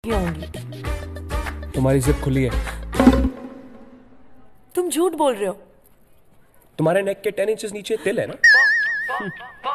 होंगी। तुम्हारी जिप खुली है। तुम झूठ बोल रहे हो। तुम्हारे नेक के 10 इंचेस नीचे तिल है ना।